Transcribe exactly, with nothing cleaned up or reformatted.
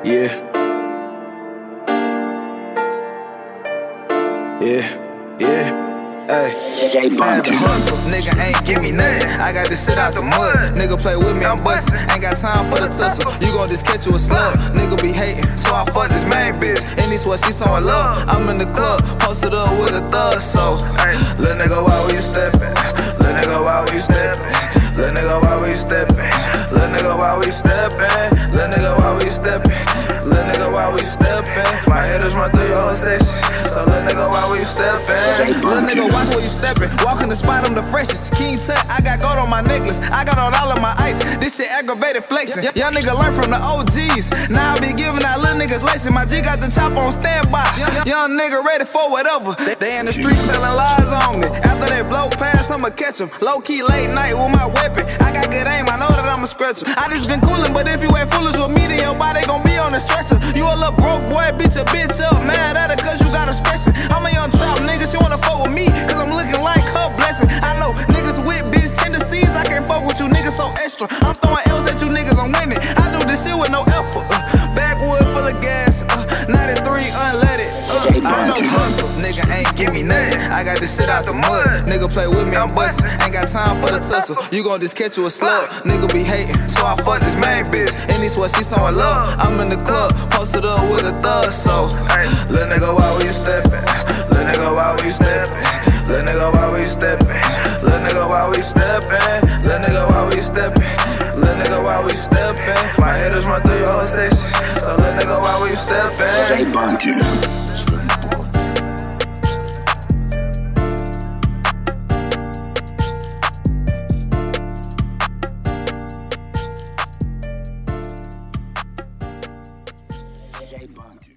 Yeah. Yeah. Yeah. Hey, man, the hustle, nigga ain't give me nothing. I got this shit out the mud. Nigga play with me, I'm bustin'. Ain't got time for the tussle. You gon' just catch you a slug. Nigga be hating, so I fuck this main bitch. And this what she so in love. I'm in the club, posted up with a thug. So, hey, little nigga, why we steppin'? Little nigga, why we steppin'? Little nigga, why we steppin'? Little nigga, why we steppin'? Little nigga, why we steppin'? Little nigga, why we steppin'? My hitters run through your whole section. So little nigga, why we steppin'? Little nigga, watch where you steppin'. Walk in the spot, I'm the freshest. King Tut, I got gold on my necklace. I got on all of my ice. This shit aggravated flexing. Young nigga learn from the O Gs. Now I be giving out little niggas lesson. My G got the chop on standby. Young nigga ready for whatever. They in the streets telling lies on me. After they blow past, I'ma catch them. Low key late night with my weapon. I got good aim, I know that I'ma scratch em. I just been coolin', but if you ain't foolish with me, then your body gon' be on the stretcher. You a little broke boy, beat your bitch up. Mad at her cause you got a stretcher. I'm a young trap nigga, she wanna fuck with me cause I'm looking like her blessing. I know niggas with bitch tendencies, I can't fuck with you niggas so extra. I'm throwing L's at you niggas, I'm winning. I do this shit with no effort. Uh, backwood full of gas, uh, ninety-three unleaded. Uh, I know hustle, nigga ain't give me nothing. I got this shit out the mud. Nigga play with me, I'm bustin'. Ain't got time for the tussle. You gon' just catch you a slug. Nigga be hating, so I fuck this main bitch. And this what she so in love. I'm in the club, posted up with a thug. So, hey, little nigga, why we steppin'? Little nigga, why we steppin'? Little nigga, why we steppin'? Little nigga, why we steppin'? Little nigga, why we steppin'? Little nigga, why we steppin'? My hitters run through your whole section. So little nigga, why we steppin'? Bando. Bando.